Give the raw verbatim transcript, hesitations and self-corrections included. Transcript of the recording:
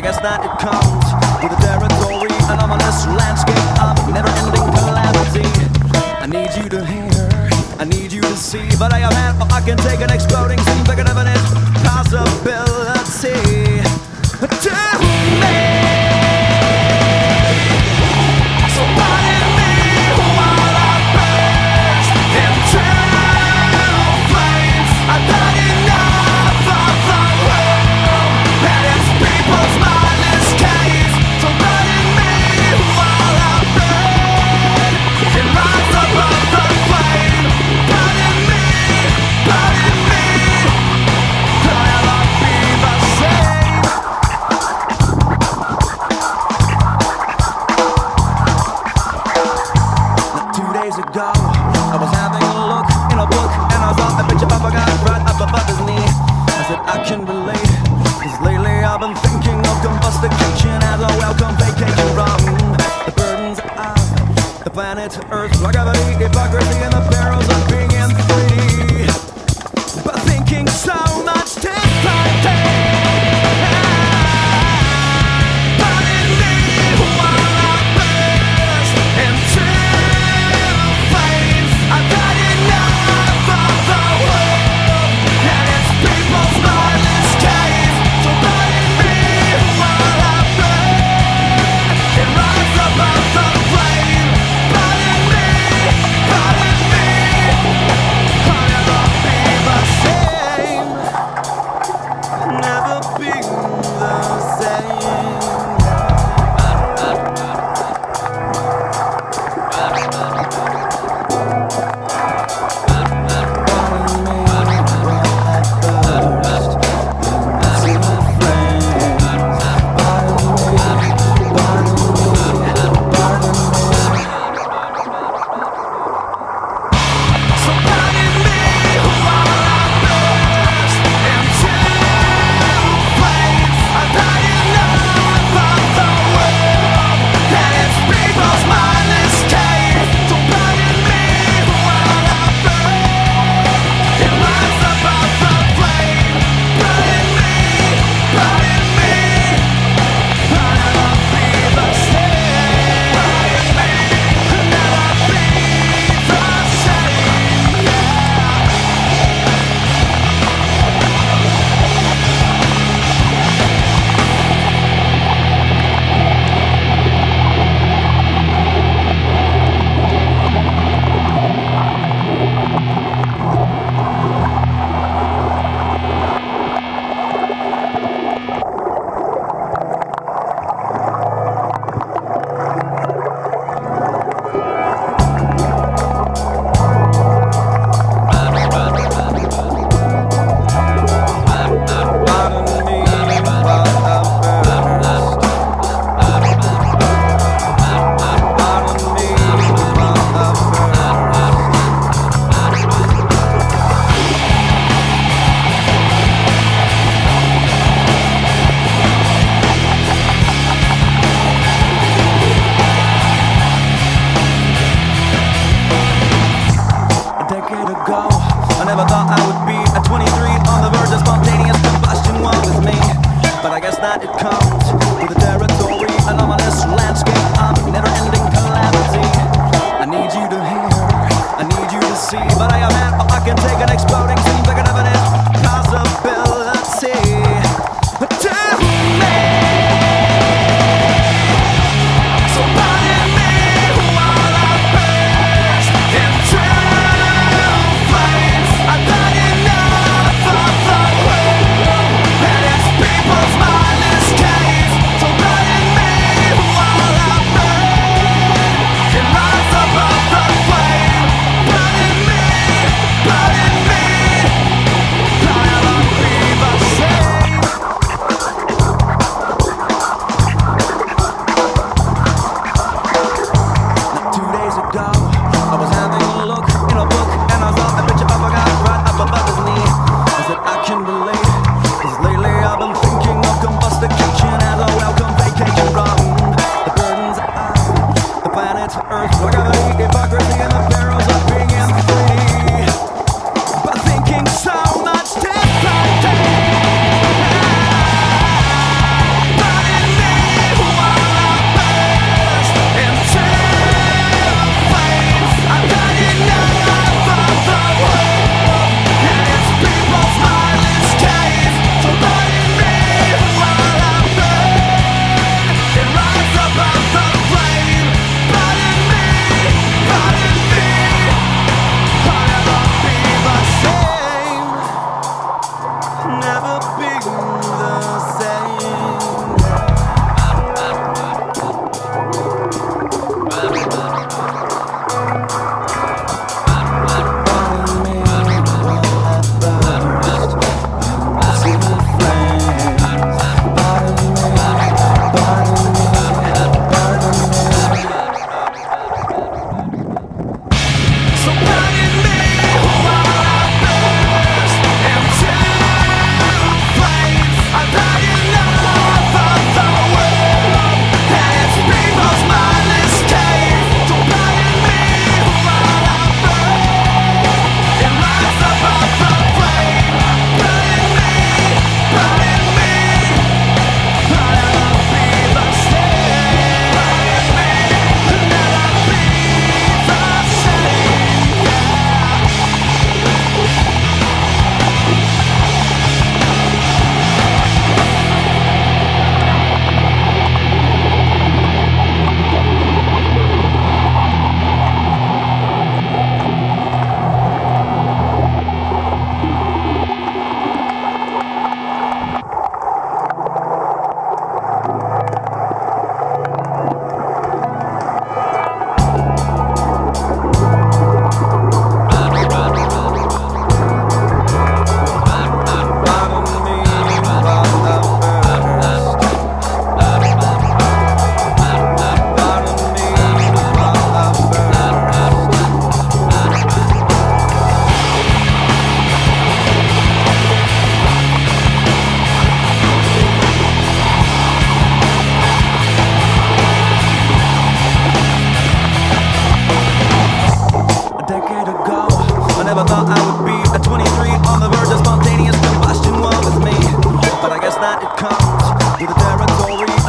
guess that it comes with the territory, an ominous landscape of never-ending calamity. I need you to hear, I need you to see, but I am at, or I can take an exploding scene, like an infinite possibility. Tell me, so pardon me while I burst into flames. I've had enough of the world and its people's mindless gaze. So pardon me while I burn and rise above the flame. Pardon me, pardon me, I'll not be the same. Ago, I was having a look in a book and I saw a picture of a guy right up above his knee. I said I can relate, cause lately I've been thinking of combustication as a welcome vacation from the burdens of the planet Earth, like gravity, hypocrisy, and the perils of being in three. But thinking so much differently. I never thought I would be at twenty-three on the verge of spontaneous combustion. One with me, but I guess that it comes with the territory, an ominous landscape of never-ending calamity. I need you to hear, I need you to see, but I am at, or I can take an exploding scene, like an infinite possibility. Tell me, so pardon me while I burst into flames. I've had enough of the world and its people's mindless gaze. So pardon me while I burn and rise above the flame. Pardon me. with the territory